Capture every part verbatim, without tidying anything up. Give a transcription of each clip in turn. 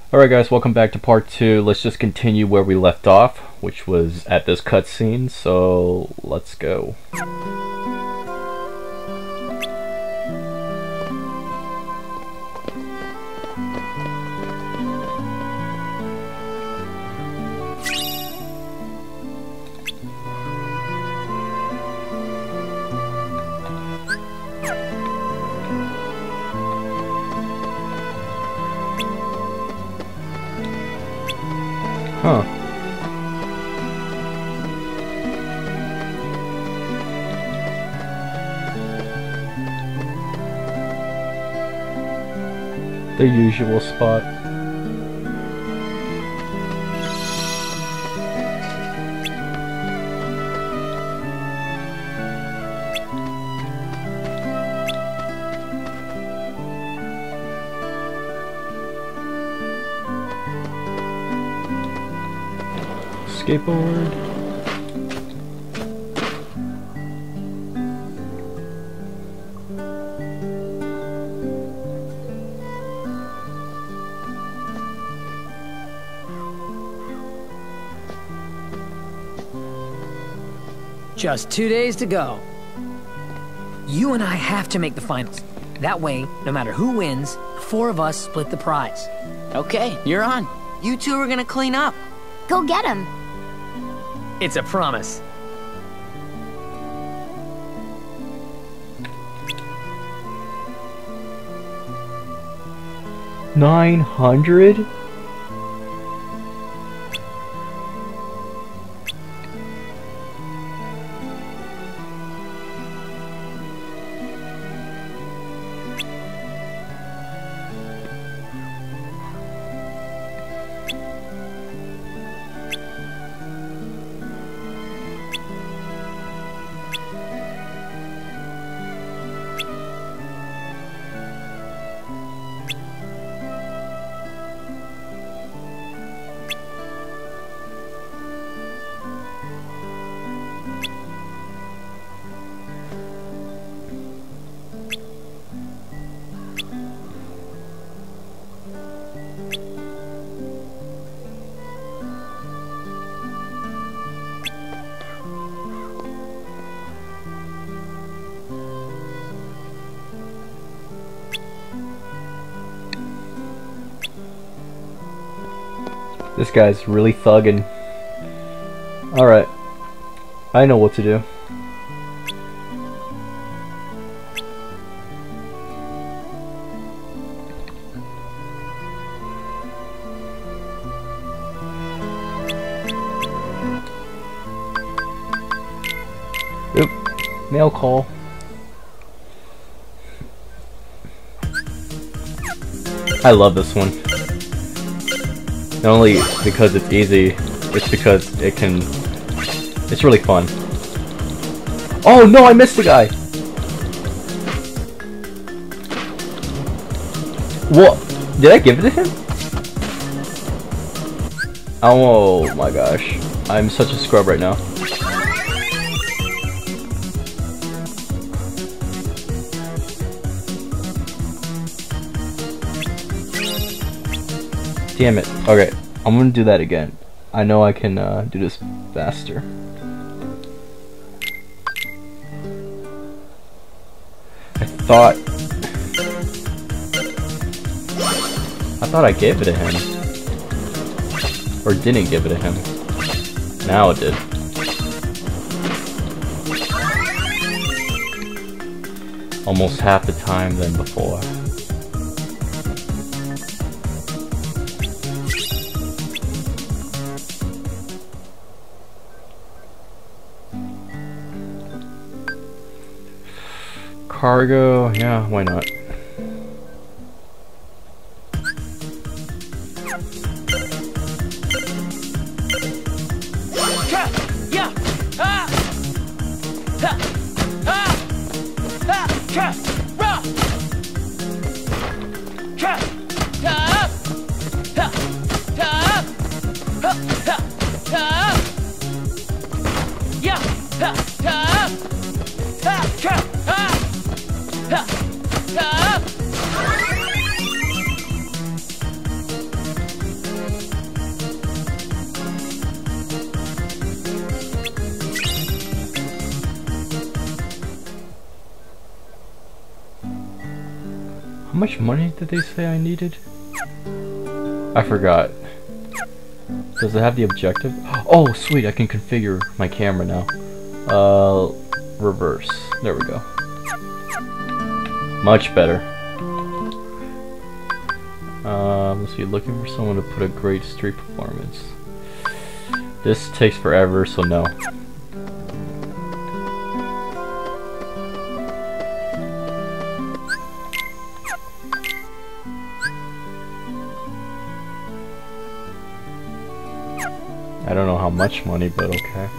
Alright guys, welcome back to part two. Let's just continue where we left off, which was at this cutscene, so let's go. Huh. The usual spot. Skateboard. Just two days to go. You and I have to make the finals. That way, no matter who wins, the four of us split the prize. Okay, you're on. You two are gonna clean up. Go get him. It's a promise. Nine hundred? This guy's really thugging. Alright. I know what to do. Oop. Mail call. I love this one. Not only because it's easy, it's because it can... It's really fun. Oh no, I missed the guy! What? Did I give it to him? Oh my gosh. I'm such a scrub right now. Damn it. Okay, I'm gonna do that again. I know I can uh, do this faster. I thought... I thought I gave it to him. Or didn't give it to him. Now it did. Almost half the time than before. Cargo, yeah, why not? much money did they say I needed? I forgot. Does it have the objective? Oh, sweet, I can configure my camera now. Uh, reverse. There we go. Much better. Um, let's see, looking for someone to put a great street performance. This takes forever, so no. I don't know how much money, but okay.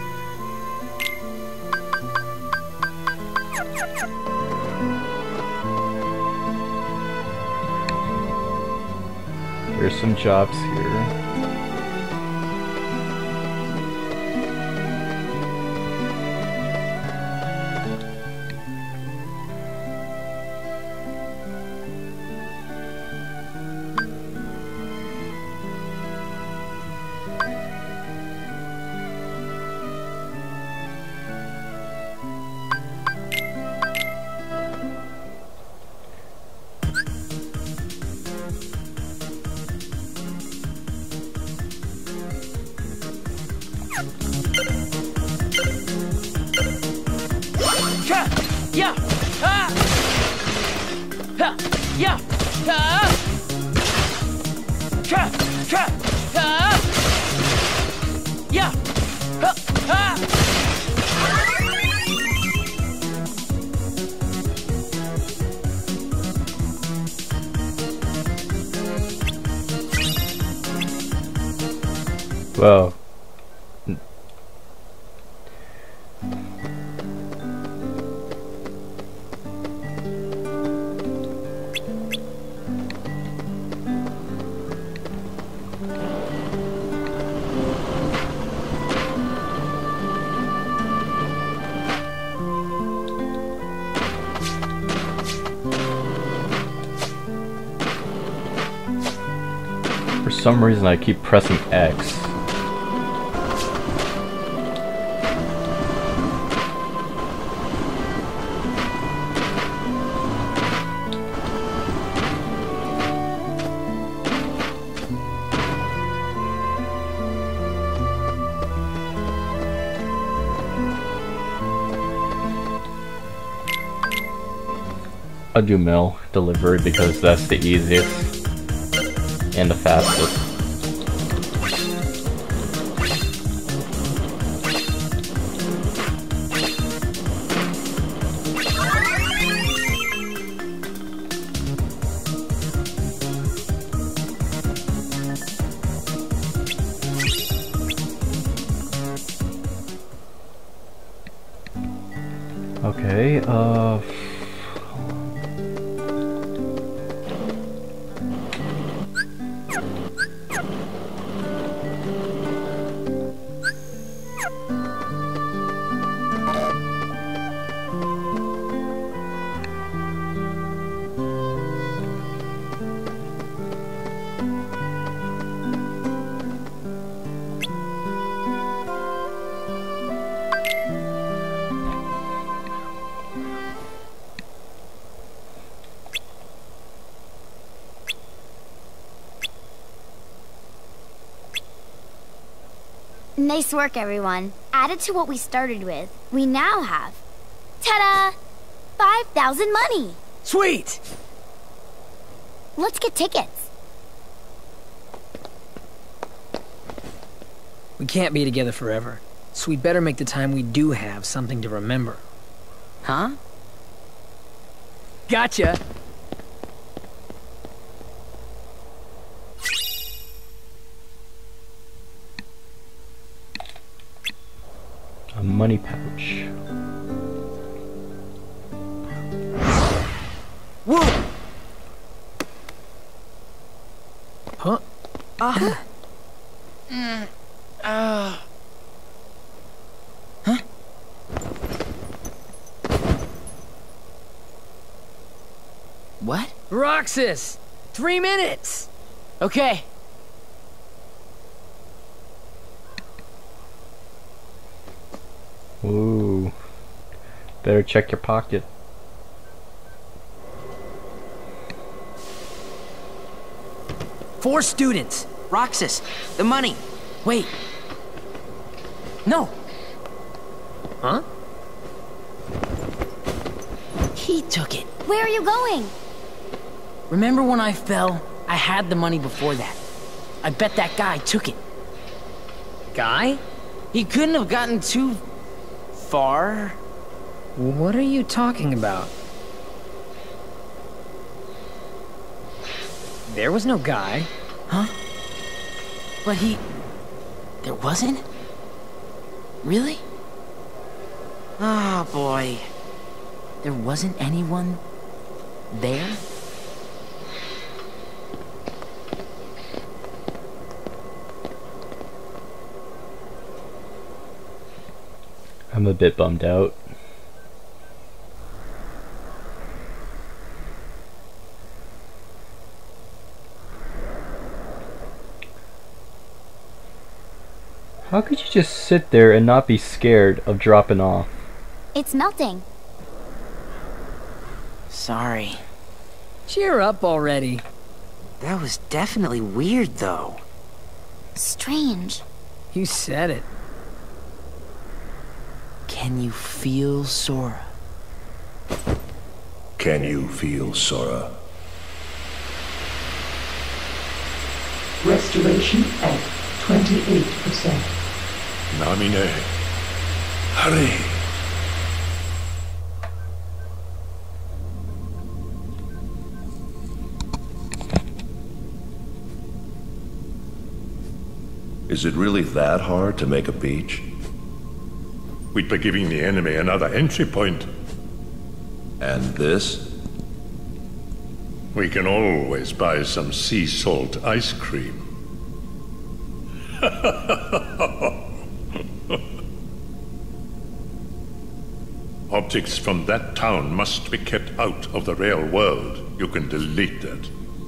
There's some jobs here. Yeah! Ah! Ha! Yeah! Ah! Tra! Tra! Ah! Yeah! Ha! Ah! Wow. For some reason I keep pressing X. I'll do mail delivery because that's the easiest and the fastest. Okay, uh... Nice work, everyone. Added to what we started with, we now have... ta-da! five thousand money! Sweet! Let's get tickets. We can't be together forever, so we'd better make the time we do have something to remember. Huh? Gotcha! A money pouch. Whoa! Huh? Uh-huh. mm, uh... Huh? What? Roxas! Three minutes! Okay. Ooh. Better check your pocket. Four students. Roxas, the money. Wait. No. Huh? He took it. Where are you going? Remember when I fell? I had the money before that. I bet that guy took it. Guy? He couldn't have gotten too far. What are you talking about? There was no guy. Huh? But he... There wasn't? Really? Ah, boy. There wasn't anyone there? I'm a bit bummed out. How could you just sit there and not be scared of dropping off? It's melting. Sorry. Cheer up already. That was definitely weird, though. Strange. You said it. Can you feel Sora? Can you feel Sora? Restoration at twenty-eight percent. Namine, hurry! Is it really that hard to make a beach? We'd be giving the enemy another entry point. And this? We can always buy some sea salt ice cream. Objects from that town must be kept out of the real world. You can delete that.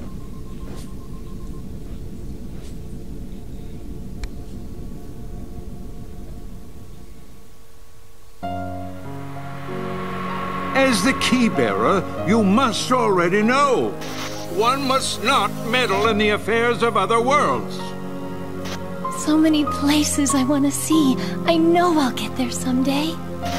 As the key-bearer, you must already know. One must not meddle in the affairs of other worlds. So many places I want to see. I know I'll get there someday.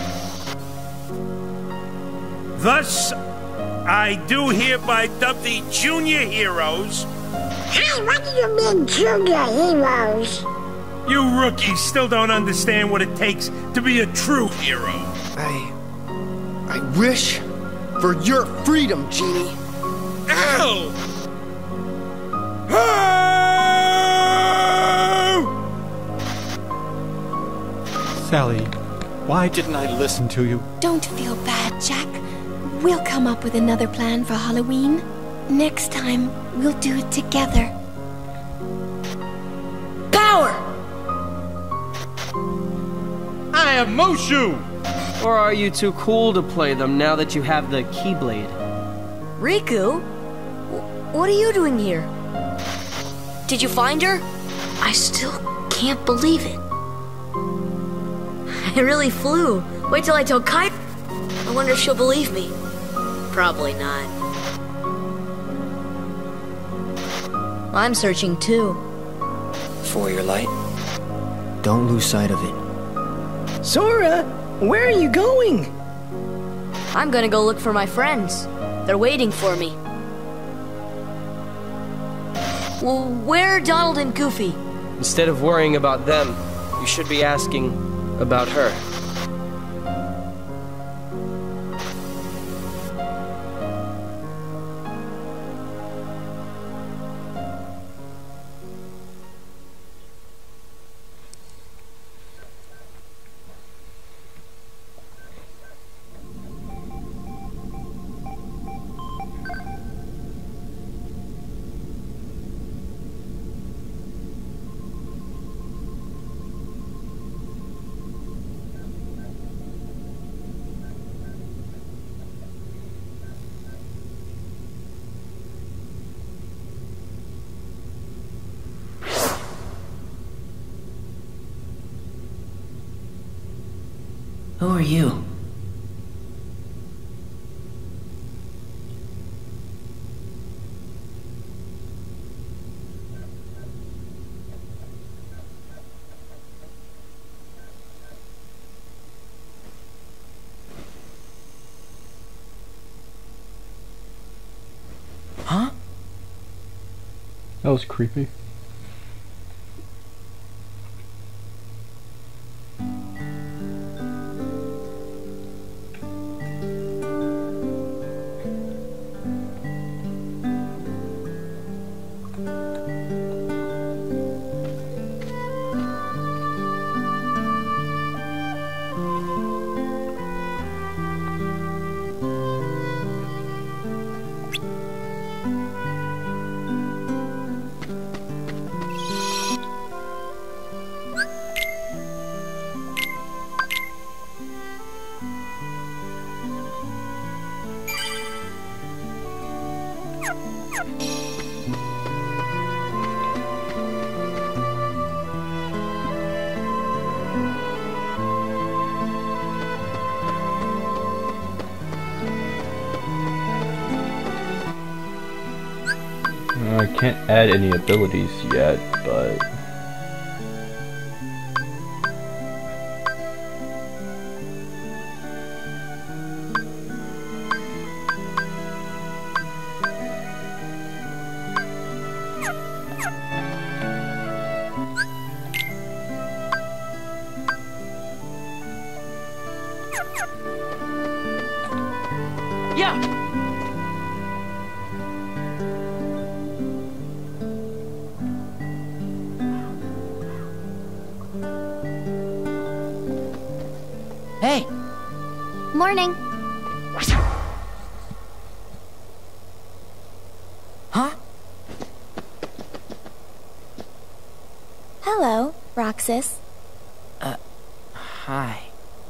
Thus, I do hereby dub thee junior heroes. Hey, what do you mean, junior heroes? You rookies still don't understand what it takes to be a true hero. I... I wish for your freedom, Genie. Ow! Sally, why didn't I listen to you? Don't feel bad, Jack. We'll come up with another plan for Halloween. Next time, we'll do it together. Power! I have Mushu! Or are you too cool to play them now that you have the Keyblade? Riku? What are you doing here? Did you find her? I still can't believe it. I really flew. Wait till I tell Kai. I wonder if she'll believe me. Probably not. I'm searching too. For your light. Don't lose sight of it. Sora, where are you going? I'm gonna go look for my friends. They're waiting for me. Well, where are Donald and Goofy? Instead of worrying about them, you should be asking about her. Who are you? That was creepy. I can't add any abilities yet, but... Yeah! Hey! Morning. Huh? Hello, Roxas. Uh, hi.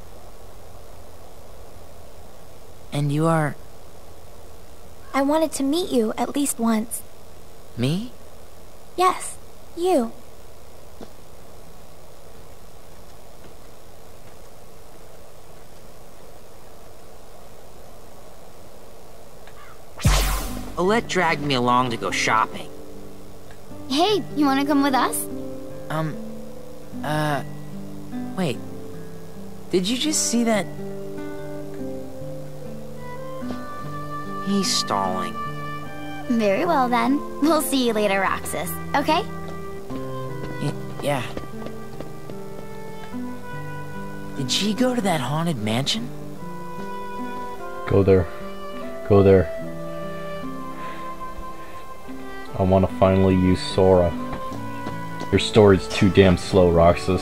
And you are... I wanted to meet you at least once. Me? Yes, you. Olette dragged me along to go shopping. Hey, you wanna come with us? Um, uh, wait. Did you just see that? He's stalling. Very well then. We'll see you later, Roxas. Okay? Y yeah. Did she go to that haunted mansion? Go there. Go there. I want to finally use Sora. Your story's too damn slow, Roxas.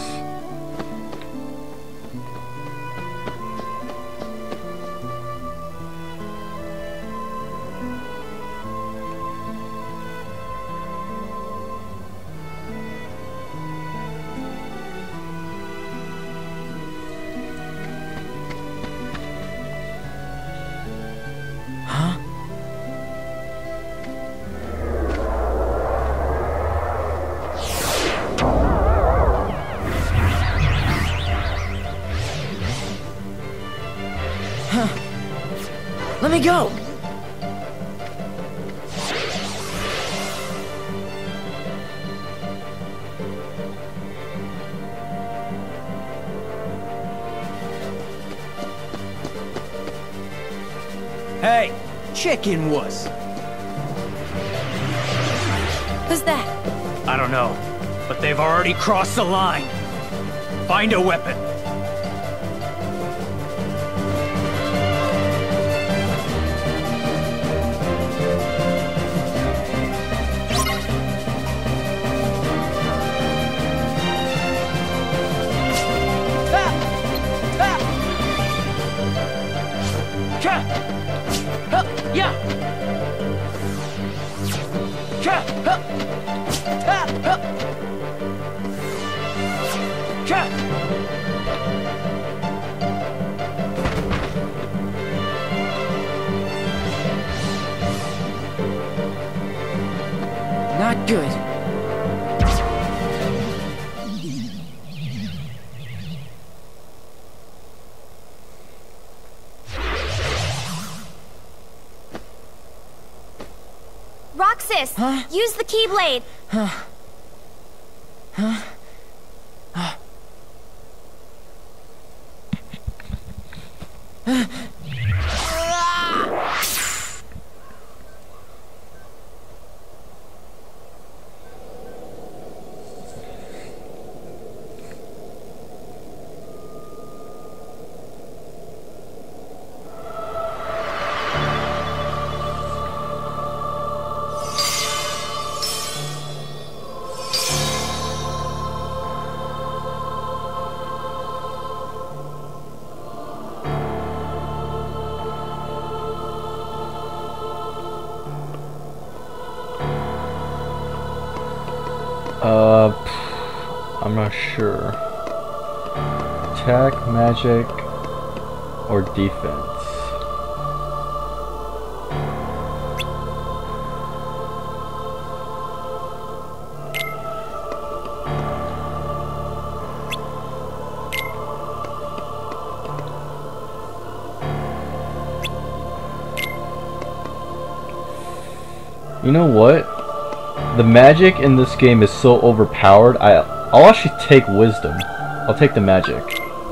Huh? Let me go! Hey, chicken wuss. Who's that? I don't know, but they've already crossed the line. Find a weapon. Not good. Roxas! Huh? Use the Keyblade! Huh? Huh? Uh, I'm not sure. Attack, magic, or defense? You know what? The magic in this game is so overpowered, I, I'll actually take wisdom. I'll take the magic.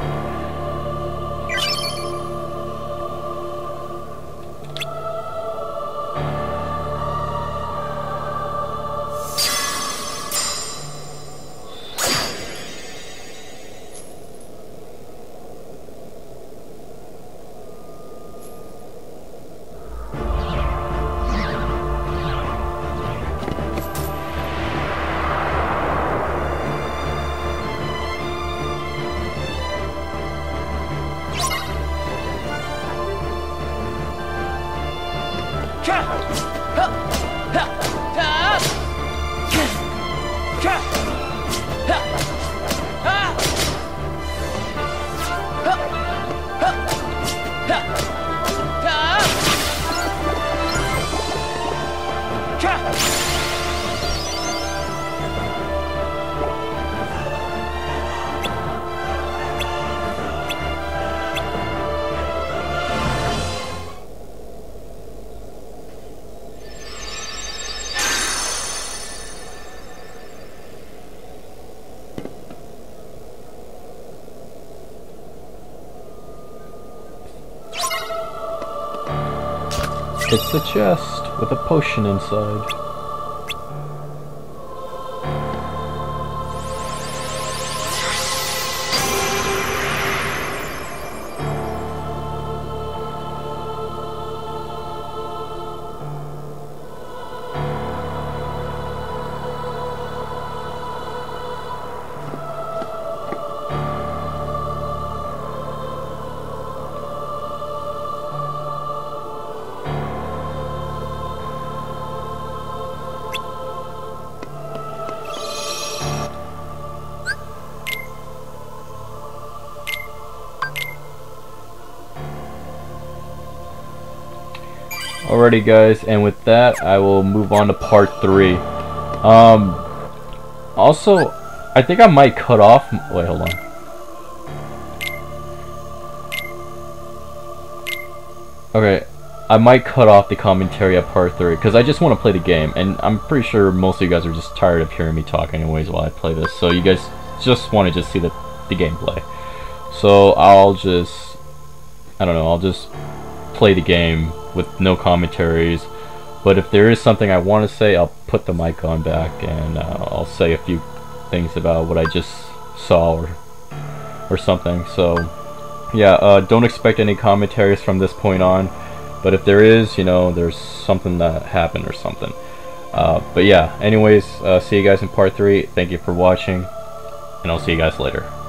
It's a chest with a potion inside. Alrighty guys, and with that I will move on to part three. Um, also, I think I might cut off, wait hold on. Okay, I might cut off the commentary at part three, because I just want to play the game, and I'm pretty sure most of you guys are just tired of hearing me talk anyways while I play this, so you guys just want to just see the, the gameplay. So I'll just, I don't know, I'll just play the game with no commentaries, but if there is something I want to say, I'll put the mic on back and uh, I'll say a few things about what I just saw or or something. So yeah, uh, don't expect any commentaries from this point on, but if there is, you know, there's something that happened or something. Uh, but yeah, anyways, uh, see you guys in part three. Thank you for watching, and I'll see you guys later.